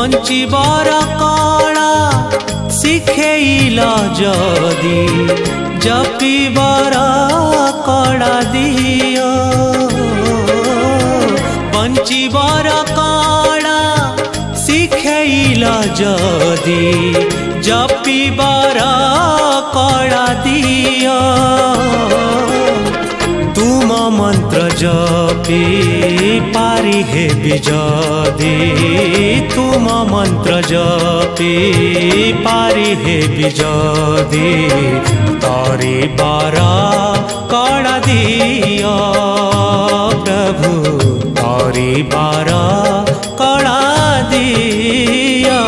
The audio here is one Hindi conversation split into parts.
बंचिबार कला शिखेइल जदि जपिबार कला दियो बंचिबार कला शिखेइल जदि जपिबार कला दियो तुम मंत्र जपी पारी हे बिजदी तुम मंत्र जपी पारी हे बिजदी तरी बारा कड़ा दियो प्रभु तरी बारा कड़ा दियो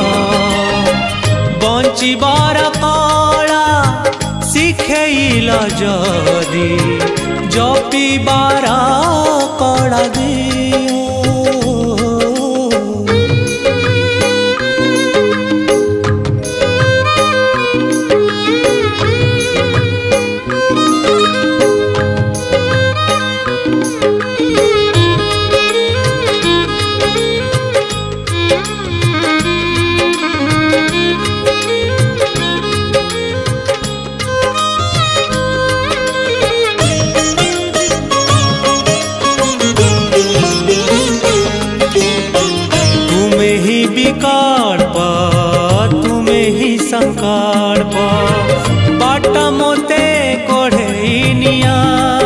बंचिबार कला शिखेइल जदि जपिबार कला दियो विकल्प तुम्हें ही संकल्प बाट मोते कोढ़ेनिया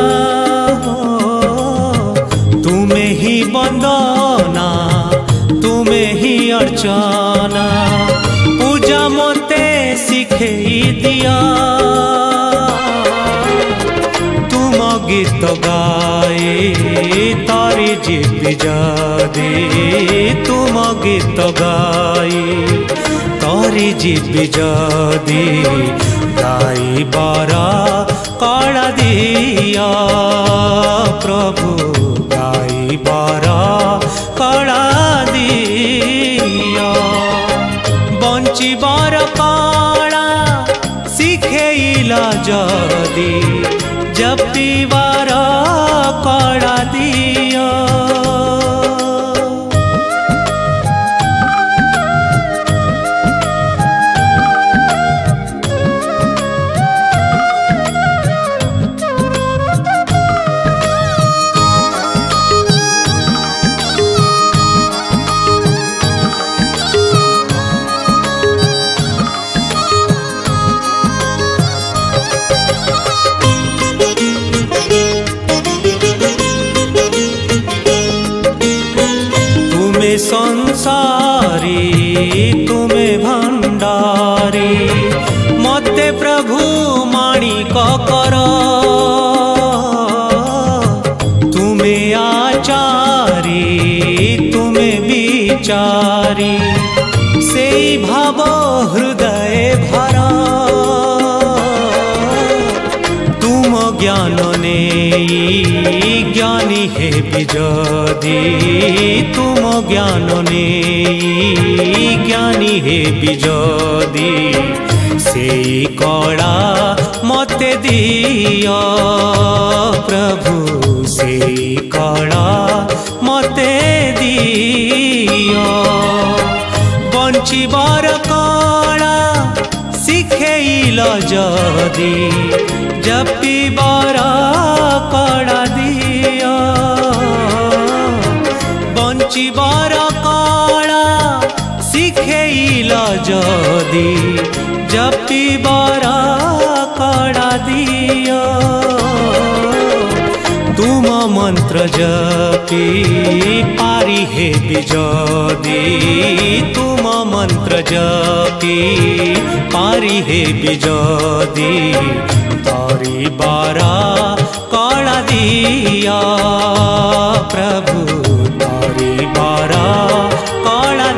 तुम्हें ही वंदना तुम्हें ही अर्चना पूजा मोते सिखे दिया तुम गीत गाए तारी जीपी जदि तुम गीत गाई तारी जीपी जदि गाइबार कला दिया प्रभु गाइबार कला दिया बंचिबार कला शिखेइल जदि जपिबार कला दियो संसारी तुम्हें भंडारी मते प्रभु माणिक कर तुम्हें आचारी तुम्हें विचारी से भाव हृदय भर तुम ज्ञान ने ज्ञानी हे बिजदी तुम ज्ञान ने ज्ञानी हे बिजदी से कला मते दियो प्रभु से कला मते दियो बंचिबार कला शिखेइल जदि जपिबार कला दियो बंचिबार कला शिखेइल जदि जपिबार कला दियो तुम मंत्र जपी पारी हे बिजदी तुम मंत्र जपी पारी हे बिजदी तरी बारा कला दिया प्रभु तरी बारा कला